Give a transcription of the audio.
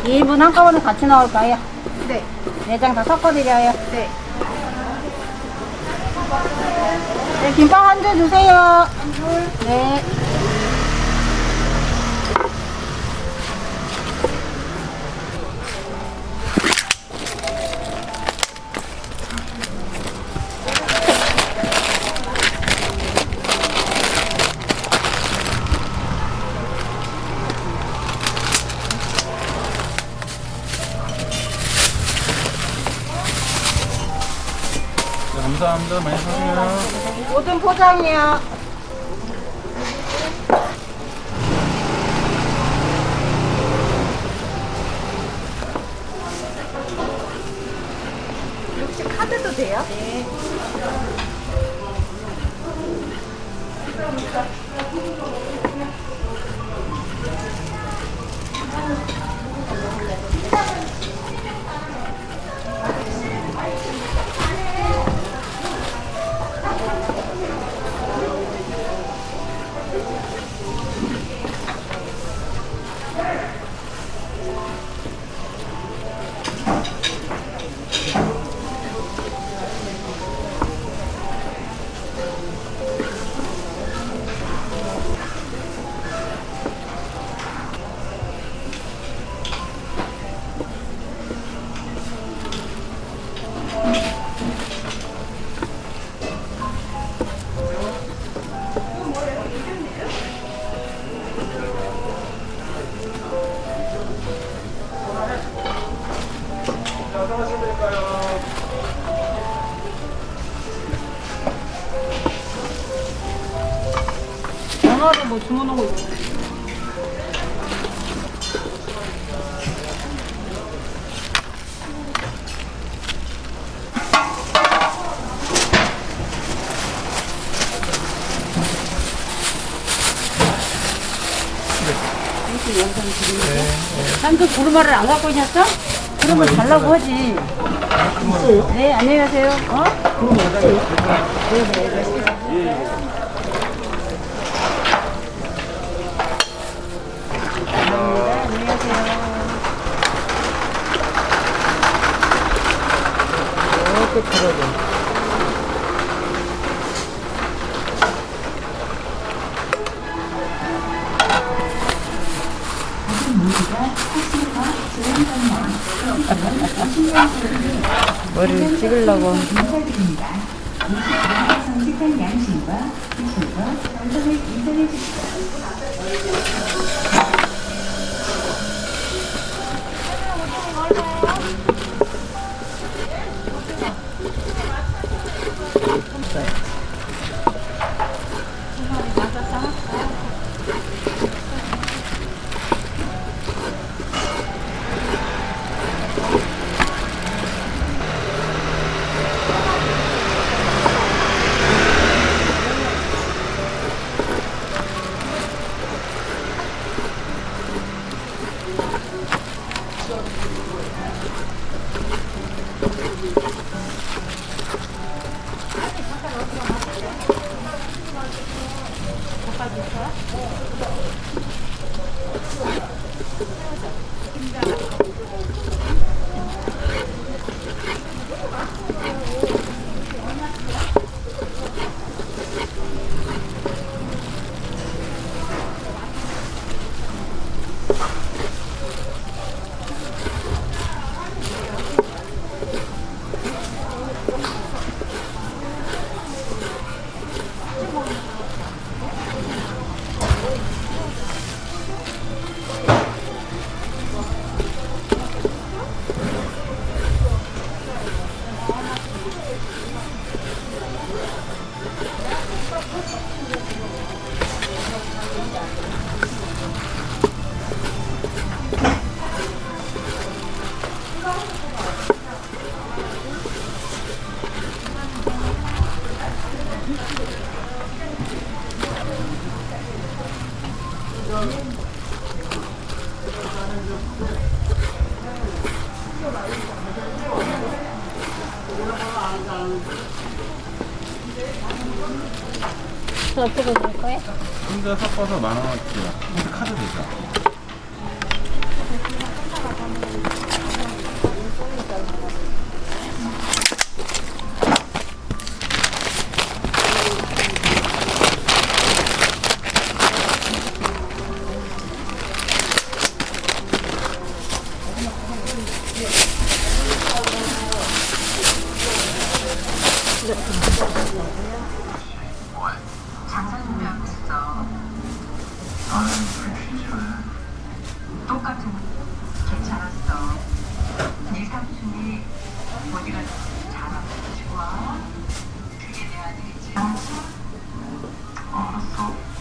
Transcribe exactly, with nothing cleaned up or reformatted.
이 인분 한꺼번에 같이 나올까요? 네. 내장 다 섞어드려요. 네. 네, 김밥 한 줄 주세요. 한 줄. 네. 감사합니다. 많이 사세요. 모든 포장이요. 혹시 카드도 돼요? 네. 전화로 뭐 주문한 거 있어요? 이렇게 영상 드리는데? 네, 네. 한국 고르마를 안 갖고 오셨어? 그러면 달라고 하지. 있어요? 네, 안녕히 가세요. 어? 그럼 맞아요. 네, 네, 네. 이렇게 털어줘. 머리를 찍으려고. 정직한 양심과 기술과 정성을 인정해 주시고. 저 어떻게 줄 거예요? 혼자 섞어서 만 원어치요. 혼자 카드 되죠? 장사 준비하고 있어. 똑같은 괜찮았어. 네 삼촌이 보디가드 잘하고 와. 그게 내 아들이지. 알았어. 알았어.